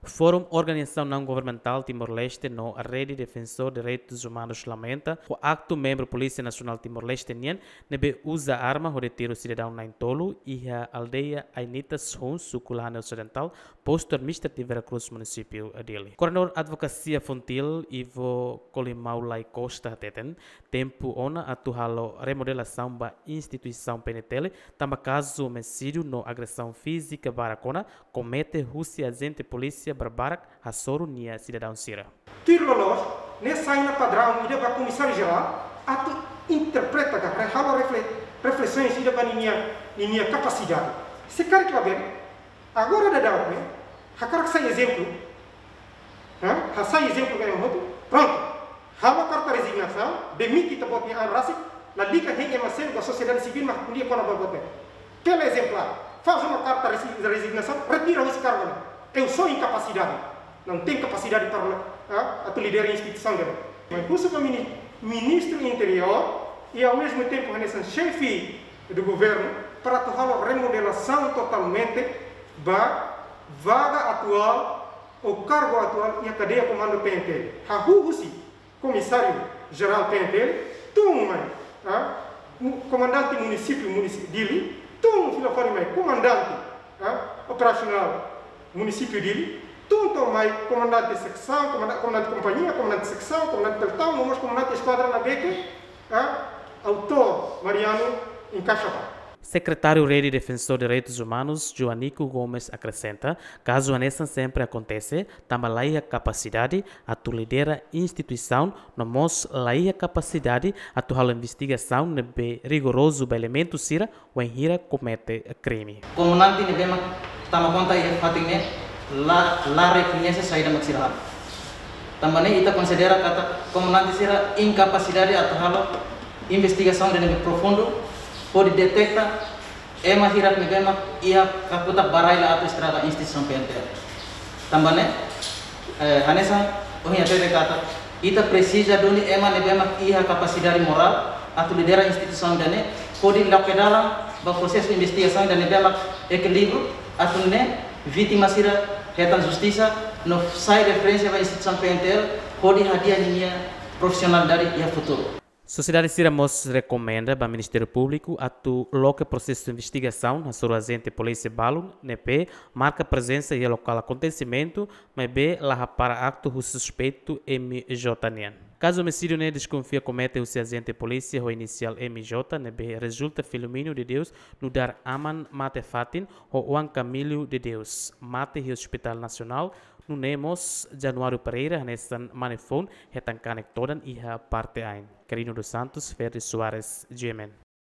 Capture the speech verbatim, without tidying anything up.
Fórum Organização Não Governamental Timor-Leste no a Rede Defensor de Direitos Humanos lamenta o acto membro Polícia Nacional Timor-Leste nien nebe usa arma o retiro cidadão na Intolo e a aldeia Ainita Sun Suculane Ocidental, posto administrativo Veracruz, município dele. Coronel Advocacia Fontil Ivo Colimau Lai Costa Teten, tempo ona atuhalo remodelação ba instituição P N T L, tamba caso homicídio no agressão física baracona, comete Rússia agente polícia barbarak hasoro nia cidadão sira. Tiro lolos, nessa ainda padrão, ida para comissário geral, atu interpreta que para halo reflexões ida para minha minha capacidade. Se quer que ver, agora da dá né? Hakar sai exemplo, hã? Ha sai exemplo que é muito. Pronto. Halo carta resignação, demite que bote a raça, na liga tem emancipar a sociedade civil, mas podia quando bote. Pelo exemplar, faz uma carta de resignação, retira esse cargo. Eu sou incapacidade, não tenho capacidade para uh, a liderar a instituição dela. Mas puxa para o ministro do interior e ao mesmo tempo a chefe do governo para tornar a remodelação totalmente da vaga atual, o cargo atual e a cadeia comando P N T L. A Huhusi, comissário geral P N T L, tu uh, comandante município município Dili, tu filofone comandante uh, operacional município dele, tanto mais comandante de secção, comandante, comandante de companhia, comandante de secção, comandante de pelotão, mas comandante de esquadra na beca, autor Mariano em Caixabá. Secretário Rede Defensor de Direitos Humanos, Joanico Gomes, acrescenta, caso anessa sempre acontece, também a capacidade a tu lidera instituição, no mos a capacidade a tu halo investigação nebe rigoroso be elemento sira o enhira comete crime. Como nanti nebe mak tama conta e fatingnya la la reconhece saída maksirah. Também ita considera kata como nanti sira incapacidade a tu halo investigação de nebe profundo pode detectar ema hirap ni bema ia kaputa barai la atau estraga instituição P N T L. Também eh hanesa oh ya tete kata ita precisa doni ema ni bema ia capacidade moral atau liderar instituição dane pode lakukan dalam ba proses investigação dan bema equilíbrio atau ne vítima sira retan justiça no sai referência ba instituição P N T L pode hadiah nia profissional dari ia futuro. Sociedade Sira Mos recomenda ao Ministério Público a tu local processo de investigação na sua agente polícia Balun, N P, marca presença e local acontecimento, mas B, lá para acto o suspeito M J N N. Caso o homicídio ne desconfia comete o seu agente polícia, o inicial M J, N B, resulta Filomeno de Deus no dar Aman Mate Fatin, ou Juan Camilo de Deus, mate e Hospital Nacional, no Nemos, Januário Pereira, nestan manifone, retan conectodan e a parte ein. Carino dos Santos, Ferri Soares, G M N.